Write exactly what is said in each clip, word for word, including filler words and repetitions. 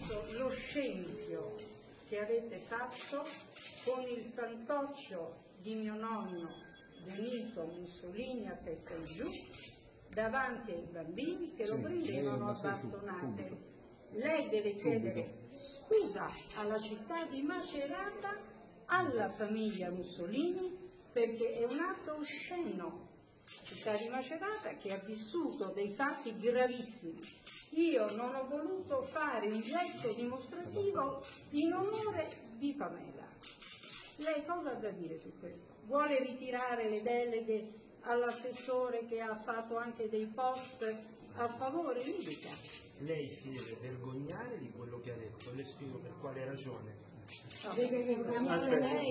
visto lo scempio che avete fatto con il fantoccio di mio nonno Benito Mussolini a testa in giù davanti ai bambini che lo prendevano a bastonate. Lei deve chiedere scusa alla città di Macerata, alla famiglia Mussolini, perché è un atto osceno. Città di Macerata che ha vissuto dei fatti gravissimi. Io non ho voluto fare un gesto dimostrativo in onore di Pamela. Lei cosa ha da dire su questo? Vuole ritirare le deleghe all'assessore che ha fatto anche dei post a favore? Mi dica. Lei si deve vergognare di quello che ha detto, le spiego per quale ragione. No, deve vergognare lei.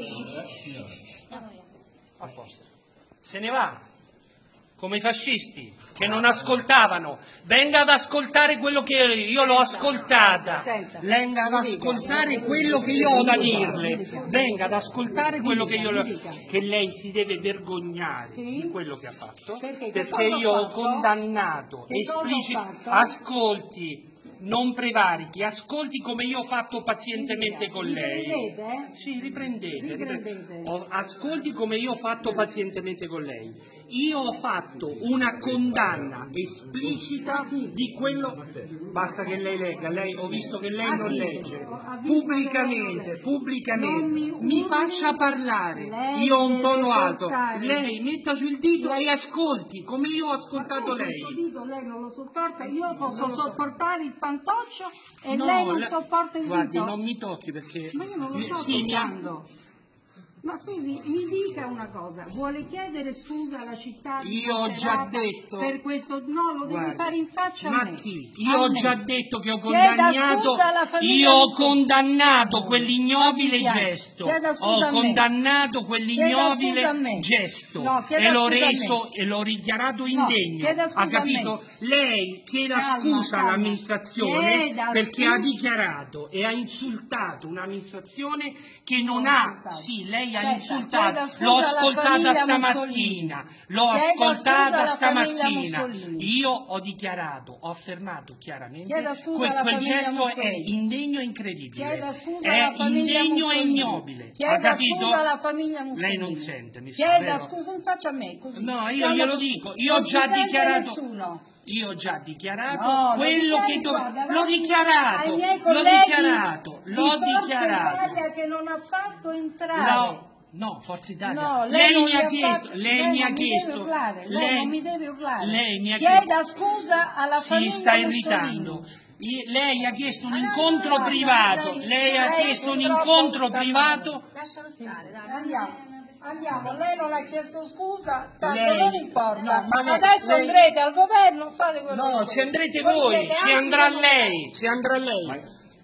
A posto. Se ne va, come i fascisti che non ascoltavano. Venga ad ascoltare quello che io l'ho ascoltata. Venga ad ascoltare quello che io ho da dirle. Venga ad ascoltare quello che io che lei si deve vergognare di quello che ha fatto, perché io ho condannato esplicitamente. Ascolti. Non prevarichi, ascolti come io ho fatto pazientemente con lei. Sì, riprendete. riprendete. Ascolti come io ho fatto pazientemente con lei. Io ho fatto una condanna esplicita di quello. Basta che lei legga, lei, ho visto che lei non legge. Pubblicamente, pubblicamente, mi faccia parlare. Io ho un tono alto. Lei metta giù il dito e ascolti come io ho ascoltato lei. Questo dito lei non lo sopporta, io posso sopportare il fantoccio e no, lei non la... sopporta il guardi, dito. Non mi tocchi perché... Ma io non lo sto sì, toccando. Mi... Ma scusi, mi dica una cosa, vuole chiedere scusa alla città di Io ho già detto... per questo? No, lo deve fare in faccia ma a me. chi? Io a ho me. già detto che ho condannato... Io ho condannato quell'ignobile gesto. Ho condannato quell'ignobile gesto. No, e l'ho reso e l'ho dichiarato indegno. No, ha capito? Lei chieda calma, scusa calma. all'amministrazione chieda perché scusa. ha dichiarato e ha insultato un'amministrazione che non no, ha... Sì, lei ha insultato, l'ho ascoltata stamattina, l'ho ascoltata stamattina, io ho dichiarato, ho affermato chiaramente che quel gesto Mussolini. è indegno e incredibile, è indegno e ignobile, ha capito? Scusa alla famiglia lei non sente, mi Chieda sa, vero? scusa in faccia a me, così. No, io glielo dico, io ho già dichiarato... Nessuno. Io ho già dichiarato no, quello che dovevo. L'ho dichiarato, l'ho dichiarato, l'ho dichiarato. Forza Italia che non ha fatto entrare. No, no, Forza Italia. No, lei, lei mi ha chiesto, fatto, lei, lei mi ha chiesto. Lei, lei non mi deve urlare. Lei mi ha Chieda chiesto. scusa alla si famiglia sta irritando. Mussolini. Lei ha chiesto un incontro privato. Lei, lei ha chiesto un incontro privato. Lascialo stare, dai, andiamo. Andiamo, lei non ha chiesto scusa, tanto lei, non importa. no, ma adesso lei, andrete al governo, fate quello no, che ci andrete voi, voi, ci andrà lei, ci andrà lei.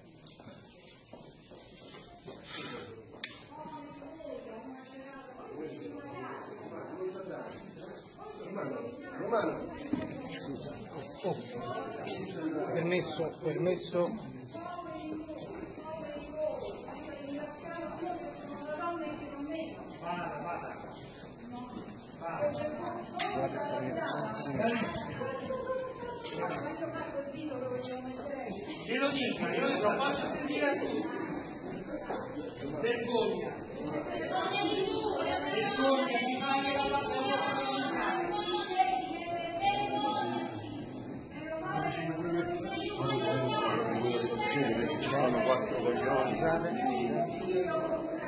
Scusa, oh, permesso, permesso. Glielo dica, io lo faccio sentire a tutti. Vergogna. Vergogna di fare la Ci sono quattro coglioni,